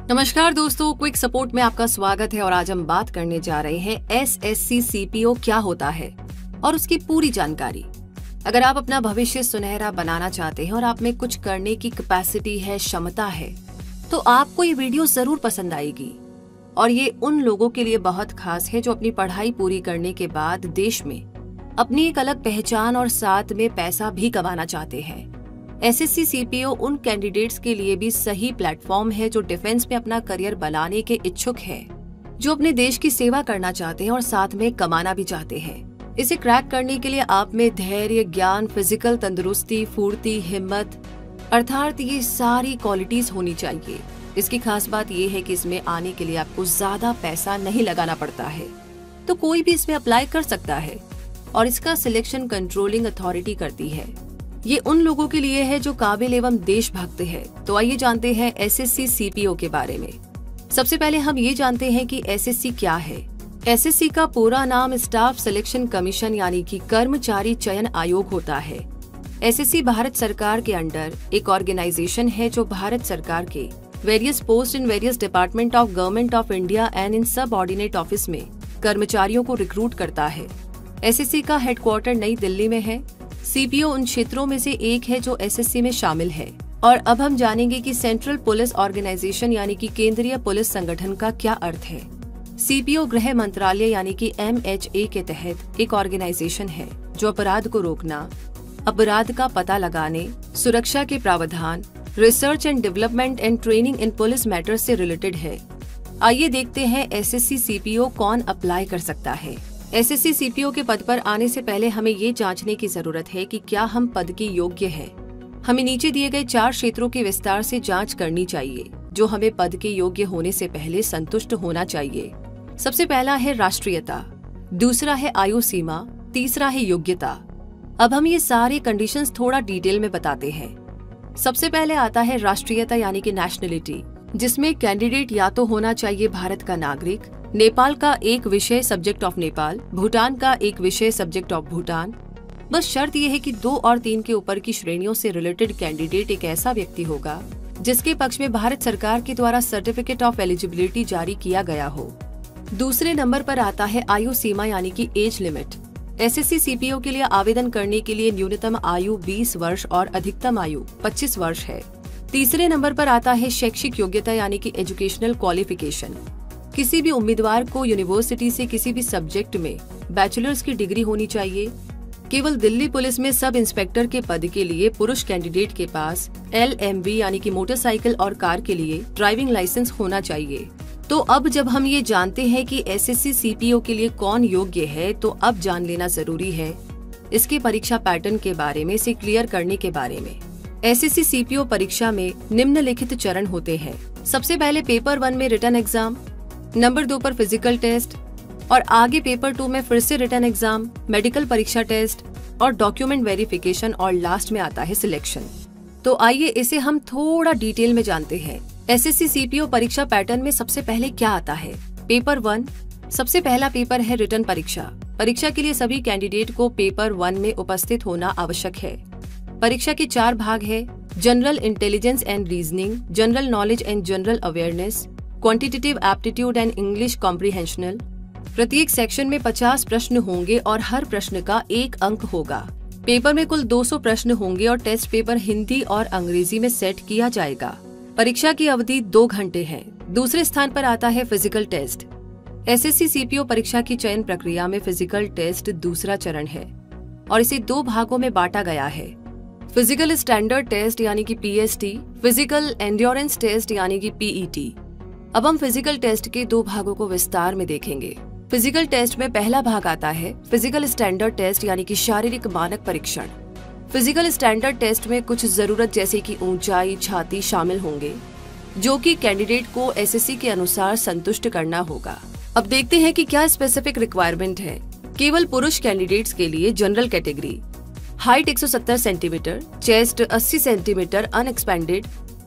नमस्कार दोस्तों, quick support में आपका स्वागत है और आज हम बात करने जा रहे हैं एसएससी सीपीओ क्या होता है और उसकी पूरी जानकारी। अगर आप अपना भविष्य सुनहरा बनाना चाहते हैं और आप में कुछ करने की कैपेसिटी है, क्षमता है, तो आपको ये वीडियो जरूर पसंद आएगी। और ये उन लोगों के लिए बहुत खास है जो अपनी पढ़ाई पूरी करने के बाद देश में अपनी एक अलग पहचान और साथ में पैसा भी कमाना चाहते हैं। एसएससी सीपीओ उन कैंडिडेट्स के लिए भी सही प्लेटफॉर्म है जो डिफेंस में अपना करियर बनाने के इच्छुक है, जो अपने देश की सेवा करना चाहते हैं और साथ में कमाना भी चाहते हैं। इसे क्रैक करने के लिए आप में धैर्य, ज्ञान, फिजिकल तंदुरुस्ती, फुर्ती, हिम्मत अर्थात ये सारी क्वालिटीज होनी चाहिए। इसकी खास बात ये है कि इसमें आने के लिए आपको ज्यादा पैसा नहीं लगाना पड़ता है, तो कोई भी इसमें अप्लाई कर सकता है और इसका सिलेक्शन कंट्रोलिंग अथॉरिटी करती है। ये उन लोगों के लिए है जो काबिल एवं देशभक्त है। तो आइए जानते हैं एसएससी सीपीओ के बारे में। सबसे पहले हम ये जानते हैं कि एसएससी क्या है। एसएससी का पूरा नाम स्टाफ सिलेक्शन कमीशन यानी कि कर्मचारी चयन आयोग होता है। एसएससी भारत सरकार के अंडर एक ऑर्गेनाइजेशन है जो भारत सरकार के various post in various department of government of India and in subordinate office में कर्मचारियों को रिक्रूट करता है। एसएससी का हेडक्वार्टर नई दिल्ली में है। सीपीओ उन क्षेत्रों में से एक है जो एसएससी में शामिल है। और अब हम जानेंगे कि सेंट्रल पुलिस ऑर्गेनाइजेशन यानी कि केंद्रीय पुलिस संगठन का क्या अर्थ है। सीपीओ गृह मंत्रालय यानी कि MHA के तहत एक ऑर्गेनाइजेशन है जो अपराध को रोकना, अपराध का पता लगाने, सुरक्षा के प्रावधान, research and development and training in police matters से रिलेटेड है। आइए देखते हैं एसएससी सीपीओ कौन अप्लाई कर सकता है। एसएससी सीपीओ के पद पर आने से पहले हमें ये जांचने की जरूरत है कि क्या हम पद के योग्य हैं। हमें नीचे दिए गए 4 क्षेत्रों की विस्तार से जांच करनी चाहिए जो हमें पद के योग्य होने से पहले संतुष्ट होना चाहिए। सबसे पहला है राष्ट्रीयता, दूसरा है आयु सीमा, तीसरा है योग्यता। अब हम ये सारे कंडीशंस थोड़ा डिटेल में बताते हैं। सबसे पहले आता है राष्ट्रीयता यानी कि नेशनलिटी, जिसमें कैंडिडेट या तो होना चाहिए भारत का नागरिक, नेपाल का एक विषय सब्जेक्ट ऑफ नेपाल, भूटान का एक विषय सब्जेक्ट ऑफ भूटान। बस शर्त यह है कि 2 और 3 के ऊपर की श्रेणियों से रिलेटेड कैंडिडेट एक ऐसा व्यक्ति होगा जिसके पक्ष में भारत सरकार के द्वारा सर्टिफिकेट ऑफ एलिजिबिलिटी जारी किया गया हो। दूसरे नंबर पर आता है आयु सीमा यानी कि एज लिमिट। एसएससी सीपीओ के लिए आवेदन करने के लिए न्यूनतम आयु 20 वर्ष और अधिकतम आयु 25 वर्ष है। तीसरे नंबर पर आता है शैक्षिक योग्यता यानी कि एजुकेशनल क्वालिफिकेशन। किसी भी उम्मीदवार को यूनिवर्सिटी से किसी भी सब्जेक्ट में बैचलर्स की डिग्री होनी चाहिए। केवल दिल्ली पुलिस में सब इंस्पेक्टर के पद के लिए पुरुष कैंडिडेट के पास LMV यानी कि मोटरसाइकिल और कार के लिए ड्राइविंग लाइसेंस होना चाहिए। तो अब जब हम ये जानते हैं कि एसएससी सीपीओ के लिए कौन योग्य है, तो अब जान लेना जरूरी है इसके परीक्षा पैटर्न के बारे में, इसे क्लियर करने के बारे में। एसएससी सीपीओ परीक्षा में निम्नलिखित चरण होते हैं। सबसे पहले पेपर 1 में रिटन एग्जाम, नंबर 2 पर फिजिकल टेस्ट और आगे पेपर 2 में फिर से रिटन एग्जाम, मेडिकल परीक्षा टेस्ट और डॉक्यूमेंट वेरिफिकेशन और लास्ट में आता है सिलेक्शन। तो आइए इसे हम थोड़ा डिटेल में जानते हैं। एसएससी सीपीओ परीक्षा पैटर्न में सबसे पहले क्या आता है। पेपर 1 सबसे पहला पेपर है रिटन परीक्षा। परीक्षा के लिए सभी कैंडिडेट को पेपर 1 में उपस्थित होना आवश्यक है। परीक्षा के 4 भाग है। General intelligence and reasoning, general knowledge and general awareness, quantitative aptitude and English comprehensional. प्रत्येक सेक्शन में 50 प्रश्न होंगे और हर प्रश्न का 1 अंक होगा। पेपर में कुल 200 प्रश्न होंगे और टेस्ट पेपर हिंदी और अंग्रेजी में सेट किया जाएगा। परीक्षा की अवधि 2 घंटे है। दूसरे स्थान पर आता है फिजिकल टेस्ट। एसएससी सीपीओ परीक्षा की चयन प्रक्रिया में फिजिकल टेस्ट दूसरा चरण है और इसे 2 भागों में बांटा गया है। फिजिकल स्टैंडर्ड टेस्ट यानी कि PST, फिजिकल एंड्योरेंस टेस्ट यानी कि PET। अब हम फिजिकल टेस्ट के 2 भागों को विस्तार में देखेंगे। फिजिकल टेस्ट में पहला भाग आता है फिजिकल स्टैंडर्ड टेस्ट यानी कि शारीरिक मानक परीक्षण। फिजिकल स्टैंडर्ड टेस्ट में कुछ जरूरत जैसे कि ऊंचाई, छाती शामिल होंगे जो कि कैंडिडेट को एसएससी के अनुसार संतुष्ट करना होगा। अब देखते हैं कि क्या स्पेसिफिक रिक्वायरमेंट है। केवल पुरुष कैंडिडेट्स के लिए general category, height 170 centimetre, chest 80 centimetre unexpanded,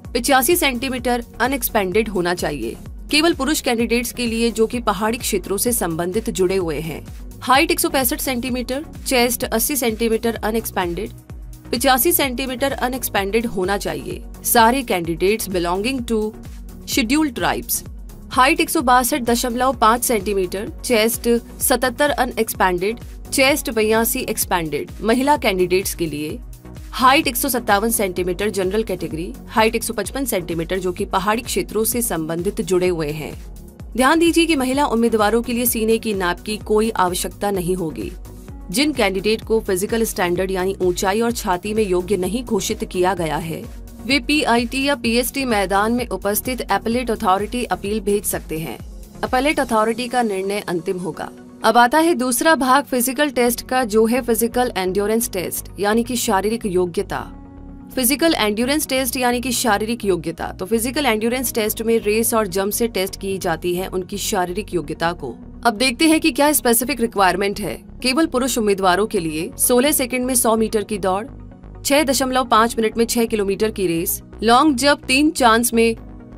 85 centimetre unexpanded होना चाहिए। केवल पुरुष कैंडिडेट्स के लिए जो कि पहाड़ी क्षेत्रों से संबंधित जुड़े हुए हैं। Height 165 centimetre, chest 80 centimetre unexpanded, 85 centimetre unexpanded होना चाहिए। सारे candidates belonging to scheduled tribes. Height 162.5 centimetre, chest 77 unexpanded, chest 82 expanded. महिला कैंडिडेट्स के लिए height 157 centimetre general category, height 155 centimetre जो कि पहाड़ी क्षेत्रों से संबंधित जुड़े हुए हैं। ध्यान दीजिए कि महिला उम्मीदवारों के लिए सीने की नाप की कोई आवश्यकता नहीं होगी। जिन कैंडिडेट को फिजिकल स्टैंडर्ड यानी ऊंचाई और छाती में योग्य नहीं घोषित किया गया है, वे पीआईटी या पीएसटी मैदान में उपस्थित अपीलेट अथॉरिटी अपील भेज सकते हैं। अपीलेट अथॉरिटी का निर्णय अंतिम होगा। अब आता है दूसरा भाग फिजिकल टेस्ट का, जो है फिजिकल एंड्योरेंस टेस्ट यानी कि शारीरिक योग्यता। फिजिकल एंड्योरेंस टेस्ट यानी कि शारीरिक योग्यता। तो फिजिकल एंड्योरेंस टेस्ट में रेस और जंप से टेस्ट की जाती है उनकी शारीरिक योग्यता को। अब देखते हैं कि क्या स्पेसिफिक रिक्वायरमेंट है। केवल पुरुष उम्मीदवारों के लिए 16 सेकंड में 100 मीटर की दौड़, 6.5 मिनट में 6 किलोमीटर की रेस, लॉन्ग जंप 3 चांस में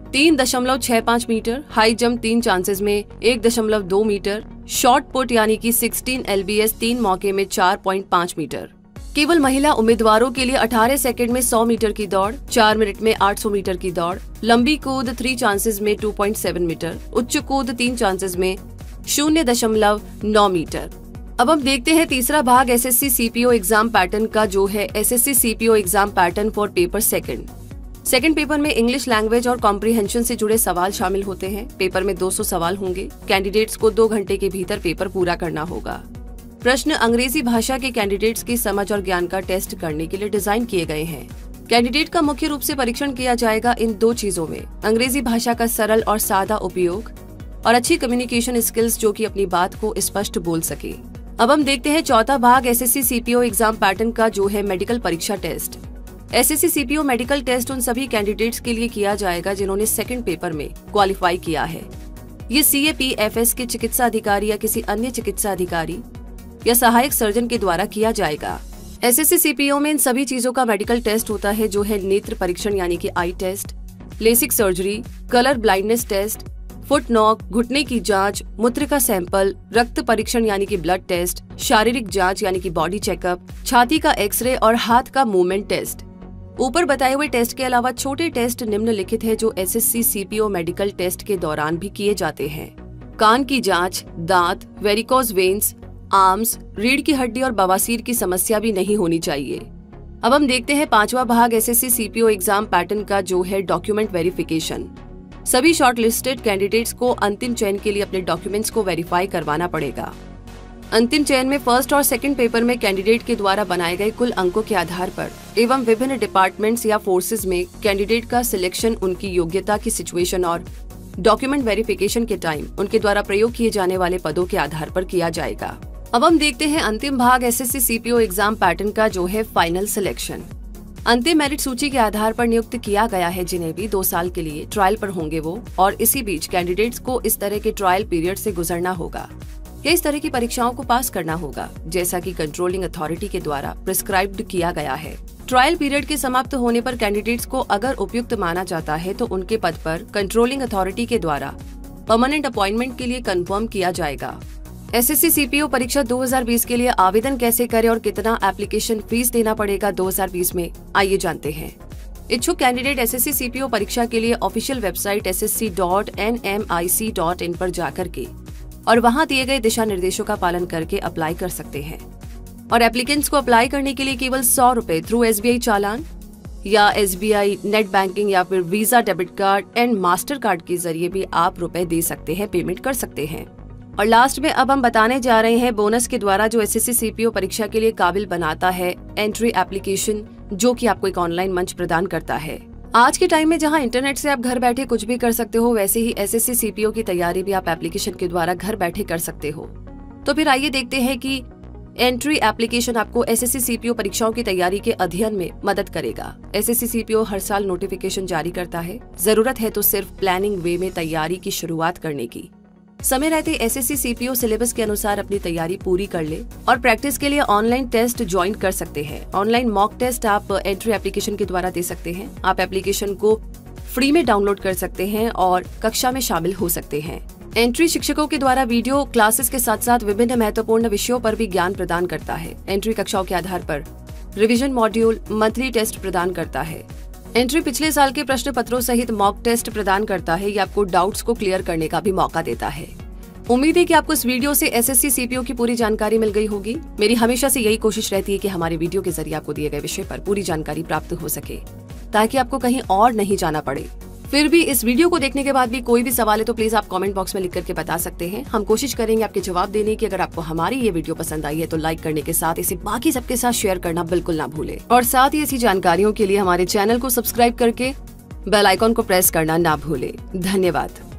3.65 मीटर, हाई जंप 3 चांसेस में 1.2 मीटर, शॉर्ट पुट यानी कि 16 LBS 3 मौके में 4.5 मीटर। केवल महिला उम्मीदवारों के लिए 18 सेकंड में 100 मीटर की दौड़, 4 मिनट में 800 मीटर की दौड़, लंबी कूद 3 चांसेस में 2.7 मीटर, उच्च कूद 3 चांसेस में 0.9 मीटर। अब हम देखते हैं तीसरा भाग एसएससी सीपीओ एग्जाम पैटर्न का, जो है SSC CPO exam pattern for paper second paper में इंग्लिश लैंग्वेज और कॉम्प्रिहेंशन से जुड़े सवाल शामिल होते हैं। पेपर में 200 सवाल होंगे। कैंडिडेट्स को 2 घंटे के भीतर पेपर पूरा करना होगा। प्रश्न अंग्रेजी भाषा के कैंडिडेट्स की समझ और ज्ञान का टेस्ट करने के लिए डिजाइन किए गए हैं। कैंडिडेट का मुख्य रूप से परीक्षण किया जाएगा इन 2 चीजों में, अंग्रेजी भाषा का सरल और सादा उपयोग और अच्छी कम्युनिकेशन स्किल्स जो कि अपनी बात को स्पष्ट बोल सके। अब हम देखते हैं चौथा भाग एसएससी सीपीओ एग्जाम पैटर्न का, जो है मेडिकल परीक्षा test. SSC CPO medical test उन सभी कैंडिडेट्स के लिए किया जाएगा जिन्होंने सेकंड पेपर में क्वालिफाई किया है। ये CAPFS के चिकित्सा अधिकारी या किसी अन्य चिकित्सा अधिकारी या सहायक सर्जन के द्वारा किया जाएगा। एसएससी सीपीओ में इन सभी चीजों का मेडिकल टेस्ट होता है, जो है नेत्र परीक्षण यानी कि eye test, LASIK surgery, colour blindness test, foot knock, घुटने की जांच, मूत्र का सैंपल, रक्त परीक्षण यानी कि ब्लड टेस्ट, शारीरिक जांच यानी कि बॉडी चेकअप, छाती का एक्सरे और हाथ का मूवमेंट टेस्ट। ऊपर बताए हुए टेस्ट के अलावा छोटे टेस्ट निम्नलिखित है जो एसएससी सीपीओ मेडिकल टेस्ट के दौरान भी किए जाते हैं। कान की जांच, दांत, वेरिकोज वेन्स, आर्म्स, रीढ़ की हड्डी और बवासीर की समस्या भी नहीं होनी चाहिए। अब हम देखते हैं पांचवा भाग एसएससी सीपीओ एग्जाम पैटर्न का, जो है डॉक्यूमेंट वेरिफिकेशन। सभी शॉर्ट लिस्टेड कैंडिडेट्स को अंतिम चयन के लिए अपने डॉक्यूमेंट्स को वेरीफाई करवाना पड़ेगा। अंतिम चयन में फर्स्ट और सेकंड पेपर में कैंडिडेट के द्वारा बनाए गए कुल अंकों के आधार पर एवं विभिन्न डिपार्टमेंट्स या फोर्सेज में कैंडिडेट का सिलेक्शन उनकी योग्यता की सिचुएशन और डॉक्यूमेंट वेरिफिकेशन के टाइम उनके द्वारा प्रयोग किए जाने वाले पदों के आधार पर किया जाएगा। अब हम देखते हैं अंतिम भाग एसएससी सीपीओ एग्जाम पैटर्न का, जो है फाइनल सिलेक्शन। अंतिम मेरिट सूची के आधार पर नियुक्त किया गया है जिन्हें भी 2 साल के लिए ट्रायल पर होंगे वो, और इसी बीच कैंडिडेट्स को इस तरह के ट्रायल पीरियड से गुजरना होगा या इस तरह की परीक्षाओं को पास करना होगा जैसा कि कंट्रोलिंग अथॉरिटी के द्वारा प्रिस्क्राइब्ड किया गया है। ट्रायल पीरियड के समाप्त होने पर कैंडिडेट्स को अगर उपयुक्त माना जाता है तो उनके पद पर कंट्रोलिंग अथॉरिटी के द्वारा परमानेंट अपॉइंटमेंट के लिए कंफर्म किया जाएगा। एसएससी सीपीओ परीक्षा 2020 के लिए आवेदन कैसे करें और कितना एप्लीकेशन फीस देना पड़ेगा 2020 में, आइए जानते हैं। इच्छुक कैंडिडेट एसएससी सीपीओ परीक्षा के लिए ऑफिशियल वेबसाइट ssc.nmic.in पर जाकर के और वहां दिए गए दिशा निर्देशों का पालन करके अप्लाई कर सकते हैं। और एप्लीकेंट्स को अप्लाई करने के लिए केवल 100 रुपए थ्रू SBI चालान या SBI नेट बैंकिंग या फिर Visa debit card and Mastercard के जरिए भी आप रुपए दे सकते हैं, पेमेंट कर सकते हैं। और लास्ट में अब हम बताने जा रहे हैं बोनस के द्वारा जो एसएससी सीपीओ परीक्षा के लिए काबिल बनाता है एंट्री एप्लीकेशन, जो कि आपको एक ऑनलाइन मंच प्रदान करता है। आज के टाइम में जहां इंटरनेट से आप घर बैठे कुछ भी कर सकते हो, वैसे ही एसएससी सीपीओ की तैयारी भी आप एप्लीकेशन के द्वारा घर बैठे कर सकते हो। तो फिर आइए देखते हैं कि एंट्री एप्लीकेशन आपको एसएससी सीपीओ परीक्षाओं की तैयारी के अध्ययन में मदद करेगा। एसएससी सीपीओ हर साल नोटिफिकेशन जारी करता है। जरूरत है तो सिर्फ प्लानिंग वे में तैयारी की शुरुआत करने की। समय रहते एसएससी सीपीओ सिलेबस के अनुसार अपनी तैयारी पूरी कर ले और प्रैक्टिस के लिए ऑनलाइन टेस्ट ज्वाइन कर सकते हैं। ऑनलाइन मॉक टेस्ट आप एंट्री एप्लीकेशन के द्वारा दे सकते हैं। आप एप्लीकेशन को फ्री में डाउनलोड कर सकते हैं और कक्षा में शामिल हो सकते हैं। एंट्री शिक्षकों के द्वारा वीडियो क्लासेस के साथ साथ विभिन्न महत्वपूर्ण विषयों पर भी ज्ञान प्रदान करता है। एंट्री कक्षाओं के आधार पर रिवीजन मॉड्यूल, मंथली टेस्ट प्रदान करता है। एंट्री पिछले साल के प्रश्न पत्रों सहित मॉक टेस्ट प्रदान करता है। ये आपको डाउट्स को क्लियर करने का भी मौका देता है। उम्मीद है कि आपको इस वीडियो से एसएससी सीपीओ की पूरी जानकारी मिल गई होगी। मेरी हमेशा से यही कोशिश रहती है कि हमारे वीडियो के जरिए आपको दिए गए विषय पर पूरी जानकारी प्राप्त हो सके, ताकि आपको कहीं और नहीं जाना पड़े। फिर भी इस वीडियो को देखने के बाद भी कोई भी सवाल है तो प्लीज आप कमेंट बॉक्स में लिख करके बता सकते हैं। हम कोशिश करेंगे आपके जवाब देने की। अगर आपको हमारी ये वीडियो पसंद आई है तो लाइक करने के साथ इसे बाकी सबके साथ शेयर करना बिल्कुल ना भूले, और साथ ही ऐसी जानकारियों के लिए हमारे चैनल को सब्सक्राइब करके बेल आइकॉन को प्रेस करना ना भूले। धन्यवाद।